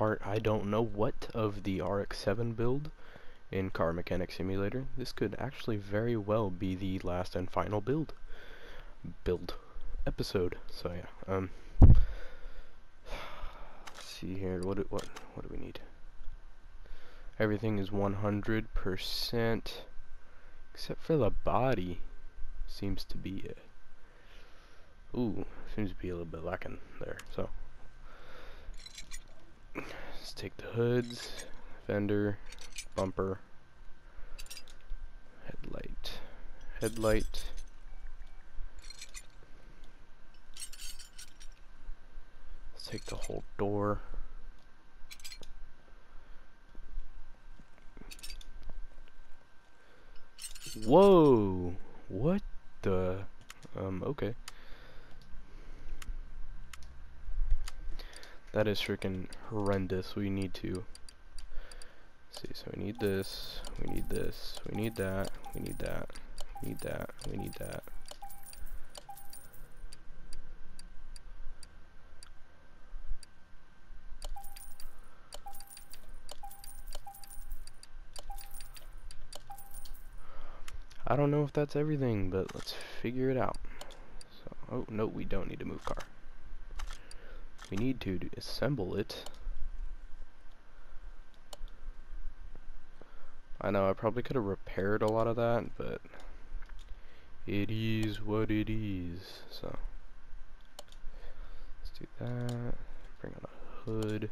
part I don't know what of the RX-7 build in Car Mechanic Simulator. This could actually very well be the last and final build episode. So yeah, let's see here. What do we need? Everything is 100%, except for the body. Seems to be seems to be a little bit lacking there. So let's take the hoods, fender, bumper, headlight. Let's take the whole door. Whoa! What the? Okay. That is freaking horrendous. We need to see. So we need this. We need this. We need that. We need that. We need that. We need that. I don't know if that's everything, but let's figure it out. So, oh no, we don't need to move car. We need to assemble it. I know I probably could have repaired a lot of that, but it is what it is. So let's do that. Bring on a hood.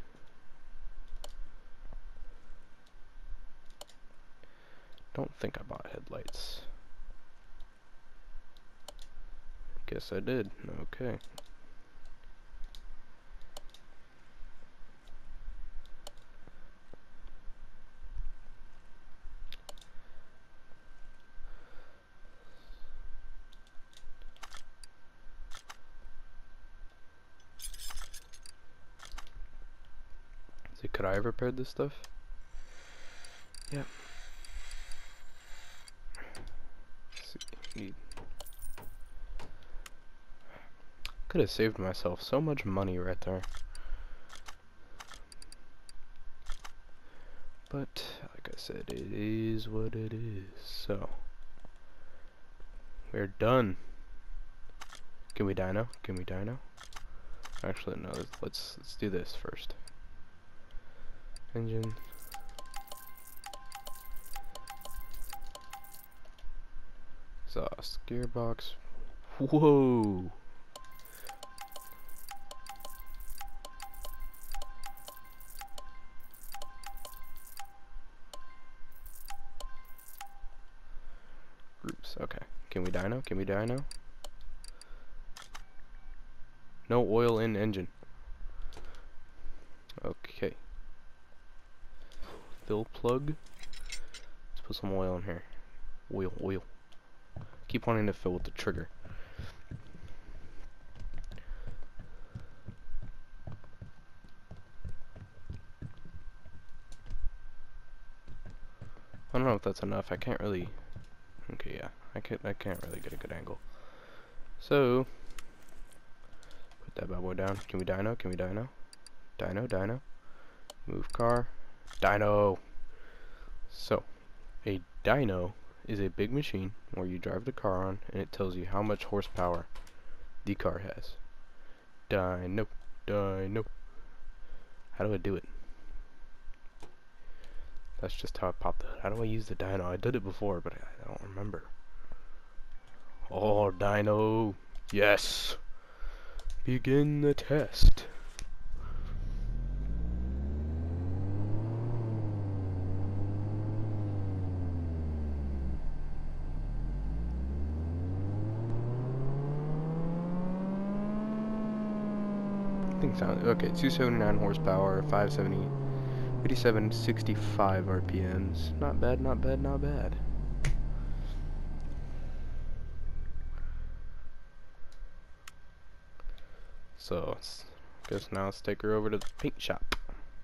Don't think I bought headlights. Guess I did. Okay. See, could I have repaired this stuff? Yep. Could have saved myself so much money right there. But, like I said, it is what it is. So, we're done. Can we dyno? Can we dyno? Actually, no. Let's do this first. Engine. Exhaust. Gearbox. Whoa! Groups. Okay. Can we dyno? Can we dyno? No oil in engine. Okay. Fill plug. Let's put some oil in here. Oil. Keep wanting to fill with the trigger. I don't know if that's enough. I can't really. Okay, yeah. I can't really get a good angle. So put that bad boy down. Can we dyno? Can we dyno? Dyno. Move car. Dyno. So, a dyno is a big machine where you drive the car on and it tells you how much horsepower the car has. Dyno. How do I do it? That's just how I popped the hood. How do I use the dyno? I did it before, but I don't remember. Oh, dyno. Yes. Begin the test. Sound okay. 279 horsepower, 8765 RPMs. Not bad. So, guess now let's take her over to the paint shop.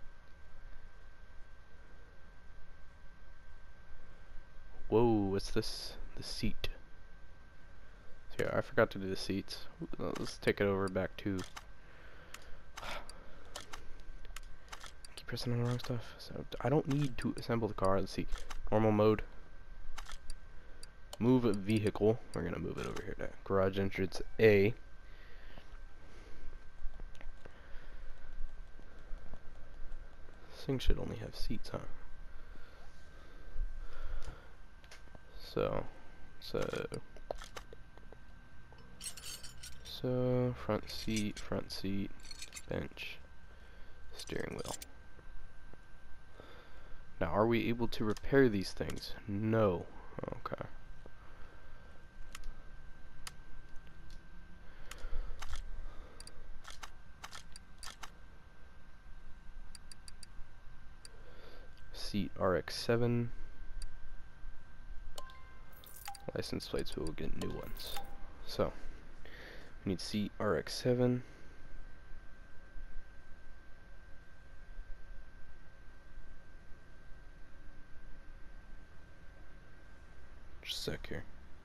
Whoa, what's this? The seat. So yeah, I forgot to do the seats. Let's take it over back to. Keep pressing on the wrong stuff. So I don't need to assemble the car. Let's see. Normal mode. Move vehicle. We're gonna move it over here to garage entrance A. This thing should only have seats, huh? So front seat, bench, steering wheel. Now, are we able to repair these things? No. Okay. Seat RX-7. License plates, we will get new ones. So, we need seat RX-7. Just a sec here.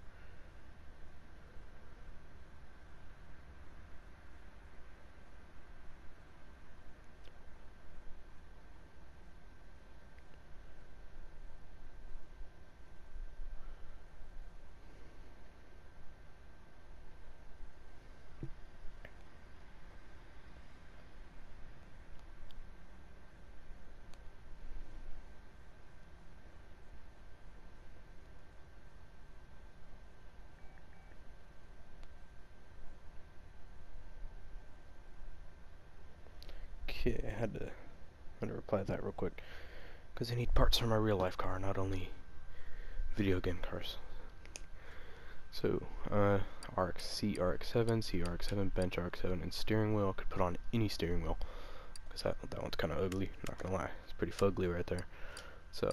Okay, I had to reply to that real quick, because I need parts for my real life car, not only video game cars. So, RX-C, RX-7, C, RX-7, bench RX-7, and steering wheel. I could put on any steering wheel, because that one's kind of ugly, not gonna lie. It's pretty fugly right there. So,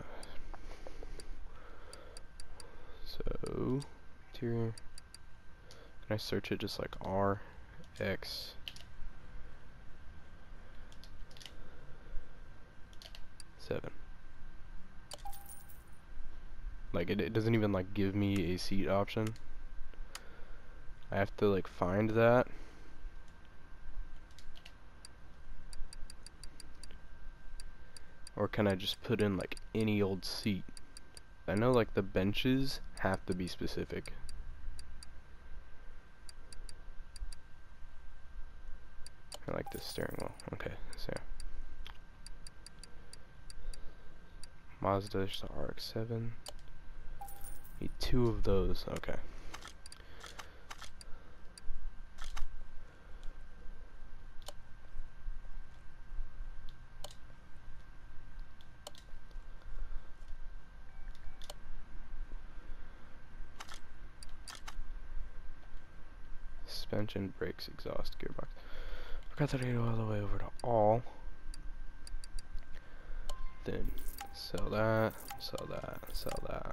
interior. Can I search it just like RX? Like it doesn't even like give me a seat option. I have to like find that. Or can I just put in like any old seat? I know like the benches have to be specific. I like this steering wheel. Okay, so Mazda RX-7. Need 2 of those. Okay. Suspension, brakes, exhaust, gearbox. Forgot that I go all the way over to all. Then sell that, sell that, sell that.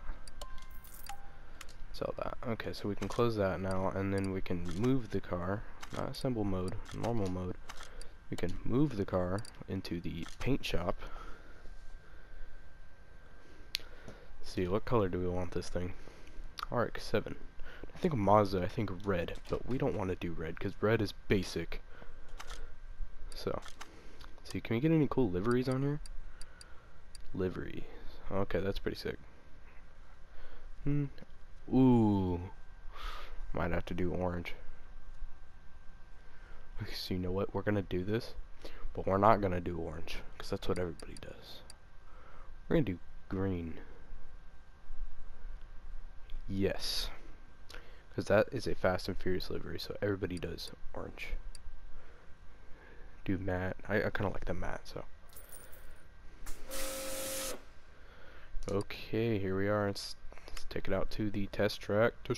Sell that. Okay, so we can close that now, and then we can move the car, not assemble mode, normal mode. We can move the car into the paint shop. Let's see, what color do we want this thing? RX-7. I think Mazda, I think red, but we don't want to do red, because red is basic. So, see, can we get any cool liveries on here? Livery. Okay, that's pretty sick. Ooh, might have to do orange. So you know what? We're gonna do this, but we're not gonna do orange because that's what everybody does. We're gonna do green. Yes, because that is a Fast and Furious livery, so everybody does orange. Do matte. I kind of like the matte, so. Okay, here we are. Let's take it out to the test track. Let's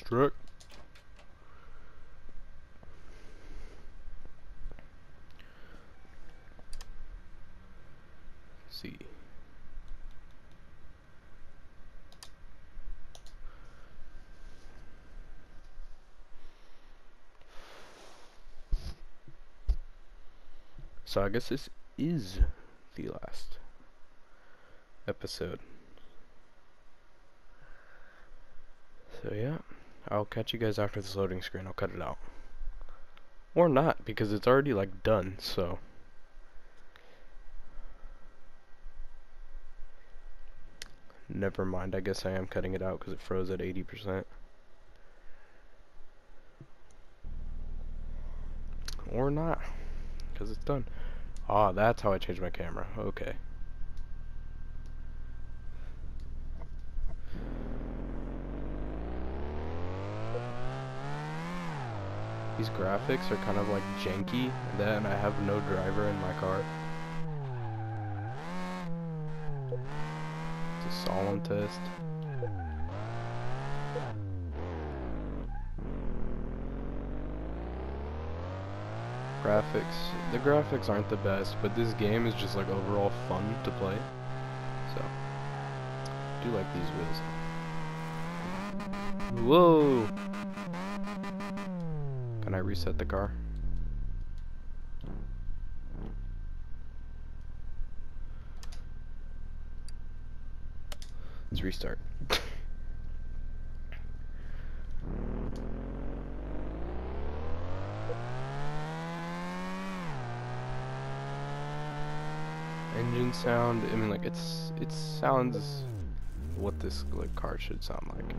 see. So I guess this is the last episode. So yeah, I'll catch you guys after this loading screen. I'll cut it out. Or not, because it's already like done, so. Never mind, I guess I am cutting it out because it froze at 80%. Or not, because it's done. Ah, that's how I changed my camera. Okay. These graphics are kind of like janky, and then I have no driver in my car. It's a solemn test. The graphics aren't the best, but this game is just like overall fun to play. So, I do like these wheels. Whoa! Can I reset the car? Let's restart. Engine sound, I mean, like, it sounds what this like car should sound like.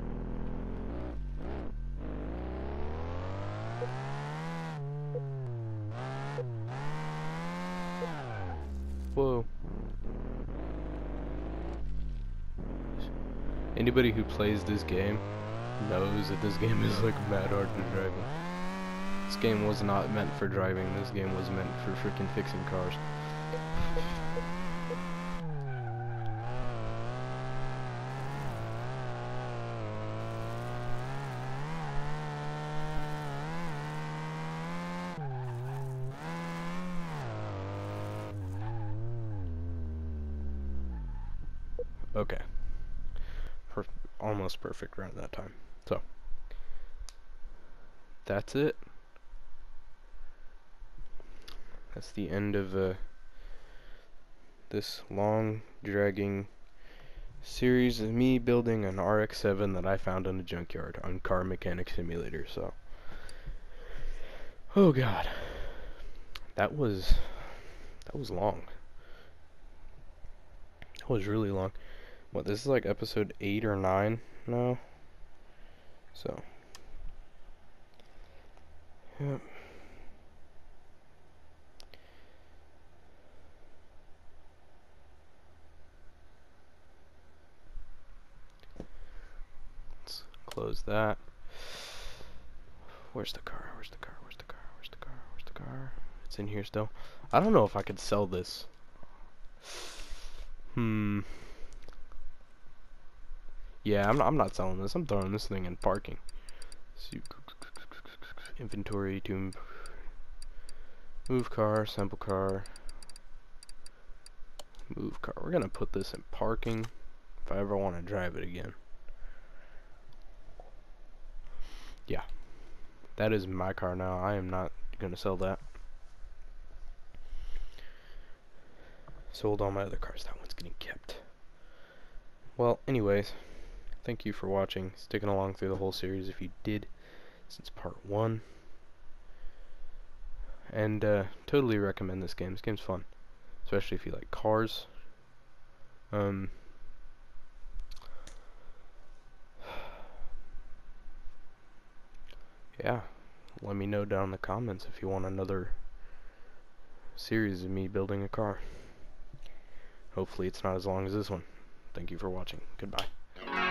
Whoa. Anybody who plays this game knows that this game is like mad hard to drive in. This game was not meant for driving, this game was meant for freaking fixing cars. Okay. Almost perfect around that time. So, that's it. That's the end of this long, dragging series of me building an RX-7 that I found in a junkyard on Car Mechanic Simulator. So, oh god, that was long. That was really long. What, this is like episode 8 or 9 now? So, yep. Let's close that. Where's the car? Where's the car? Where's the car? Where's the car? Where's the car? It's in here still. I don't know if I could sell this. Yeah, I'm not selling this. I'm throwing this thing in parking. Inventory to move car, sample car, move car. We're gonna put this in parking if I ever want to drive it again. Yeah, that is my car now. I am not gonna sell that. Sold all my other cars. That one's getting kept. Well, anyways, thank you for watching, sticking along through the whole series if you did, since part 1. And totally recommend this game. This game's fun, especially if you like cars. Yeah, let me know down in the comments if you want another series of me building a car. Hopefully it's not as long as this one. Thank you for watching. Goodbye.